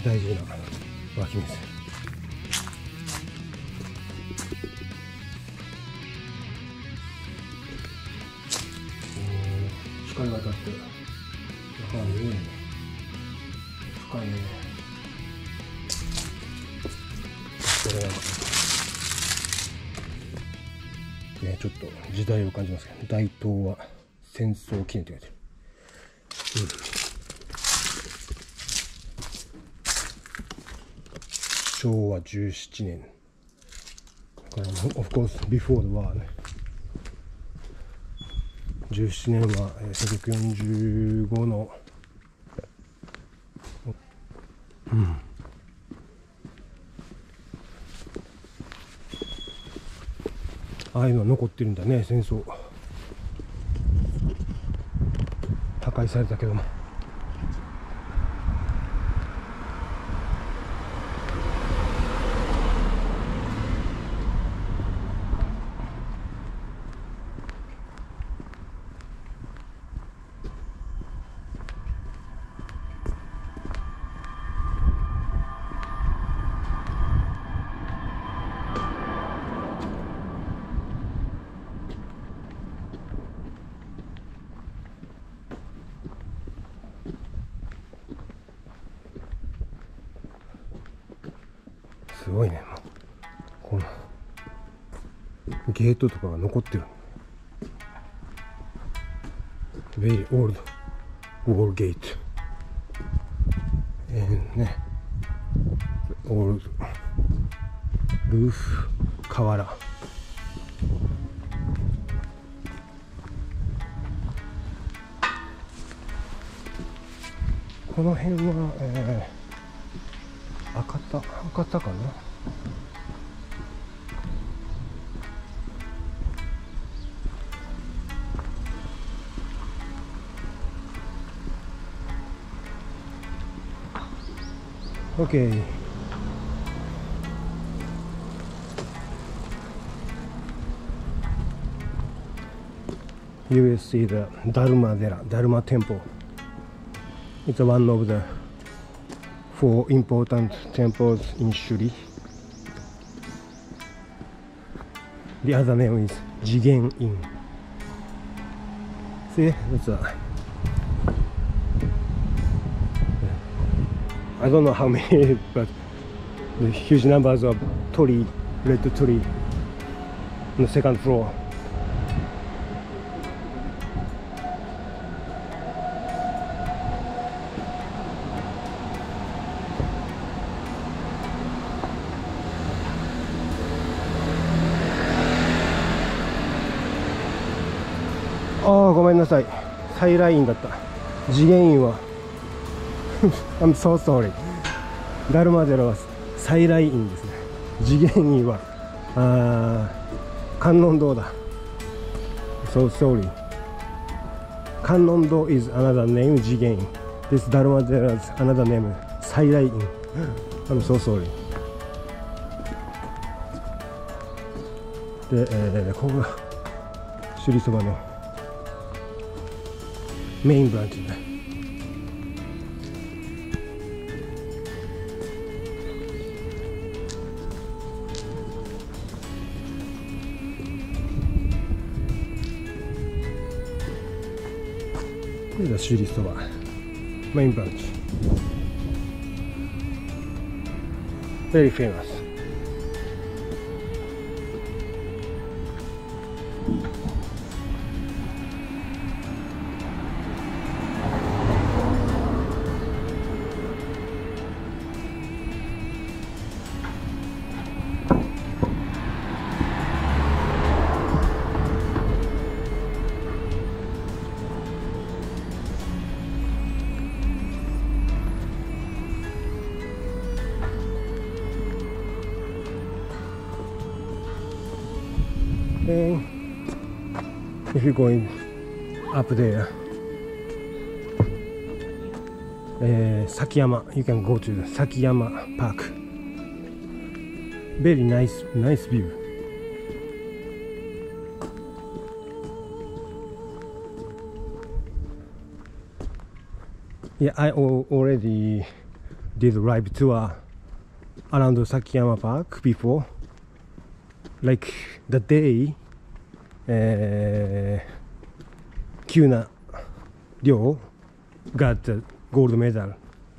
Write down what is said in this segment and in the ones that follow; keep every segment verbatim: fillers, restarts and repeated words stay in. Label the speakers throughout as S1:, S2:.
S1: ね、大事な湧き水。光が当たって、ああ、見えね。深いね。これなんかね、ちょっと時代を感じますけど、大東は戦争記念って書いてある。うん、しょうわじゅうななねん。だから、of course, before the war ね。じゅうななねんはせんきゅうひゃくよんじゅうごの、うん。ああいうのは残ってるんだね、戦争。破壊されたけども。すごいね、もうこのゲートとかが残ってる。Very old wall gate。えー、ね、old ルーフ瓦。この辺は、えー、赤田赤田かな。OK。You will see the Dharma Dera, Dharma Temple. It's one of the four important temples in Shuri. The other name is Jigen Inn. See, that's a, I don't know how many, but the huge numbers of torii, red torii on the second floor.ああ、ごめんなさい。サイラインだった。次元院はI'm so sorry。ダルマゼロはサイラインですね。次元院はあ観音堂だ。So sorry。観音堂 is another name 次元院。This ダルマゼロ is another name サイライン。I'm so sorry。で、えー、ここが首里そばのメインブランチね。これが首里そばメインブランチ。Very famous。And if you're going up there, uh, Sakiyama, you can go to the Sakiyama Park. Very nice, nice view. Yeah, I already did live tour around Sakiyama Park before, like the day uh, Kyuna Ryo got the gold medal.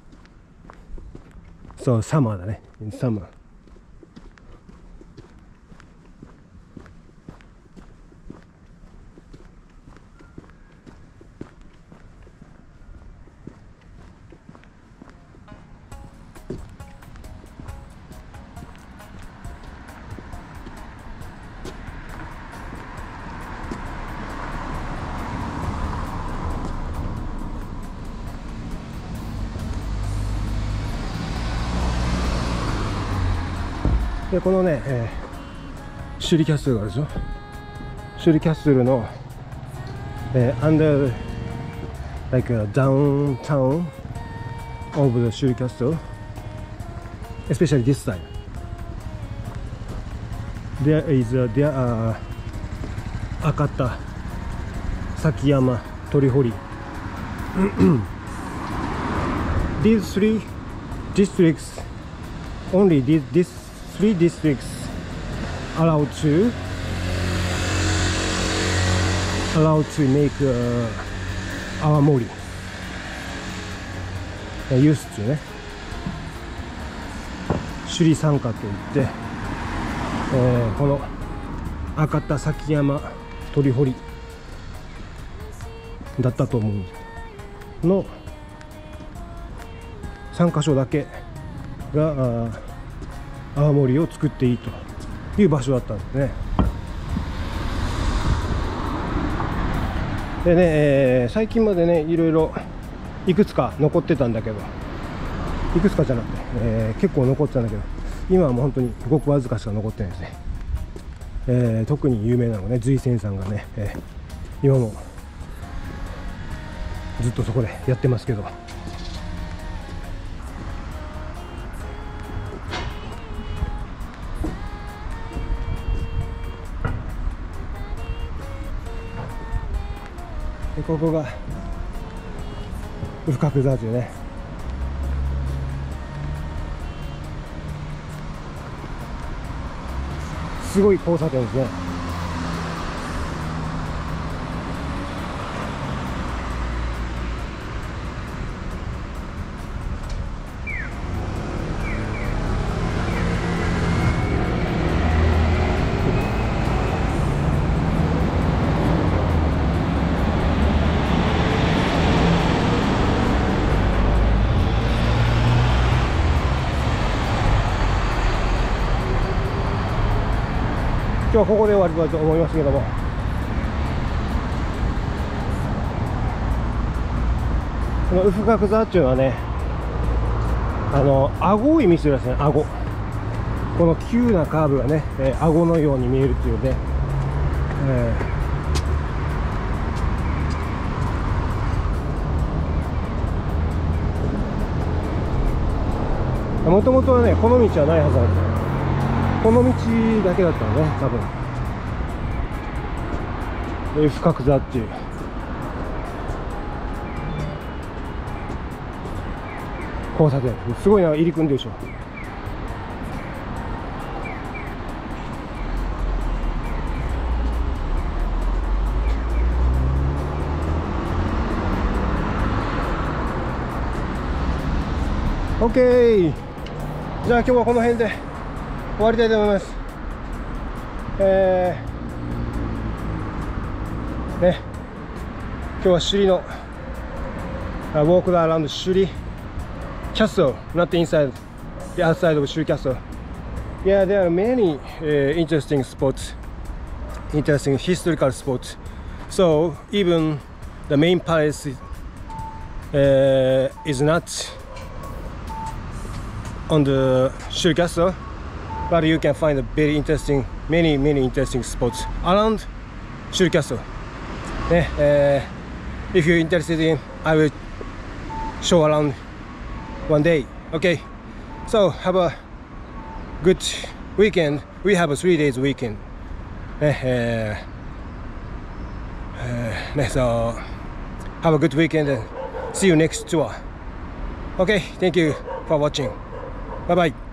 S1: So summer だね、in summer. でこのね、えー、シュリキャッスルがあるでしょ。シュリキャッスルの、えー、under like a downtown of the Shuri Castle, especially this side. There is a, there are Akata, Sakiyama, Torihori. These three districts, only these, these three districts allowed to allowed to make uh, awamori. Used to ね、首里参加といって、えー、この赤田、崎山、鳥堀だったと思うんですけどのさんかしょだけが泡盛を作っていいという場所だったんですね。でね、えー、最近までねいろいろいくつか残ってたんだけど、いくつかじゃなくて、えー、結構残ってたんだけど、今はもう本当にごくわずかしか残ってないですね。えー、特に有名なのがね、随泉さんがね、えー、今もずっとそこでやってますけど、でここが深久沢というね、すごい交差点ですね。今日はここで終わりたいと思いますけども、この深久沢っていうのはね、あの顎を意味するですね。顎、この急なカーブがね、えー、顎のように見えるっていうね、もともとはねこの道はないはずなんですよ。この道だけだったのね、多分。で深久沢っていう交差点、すごいな、入り組んでるでしょ。オッケー、じゃあ今日はこの辺で終わりたいと思います。えー、ね、今日は首里の Walk around Shuri Castle, not inside, the outside of Shuri Castle. Yeah, there are many uh, interesting spots, interesting historical spots. So even the main palace uh, is not on the Shuri Castle, but you can find a very interesting, many many interesting spots around Shuri Castle. Yeah, uh, if you're interested in, I will show around one day. Okay, so have a good weekend. We have a three days weekend. Uh, uh, uh, so have a good weekend and see you next tour. Okay, thank you. for watching. Bye bye.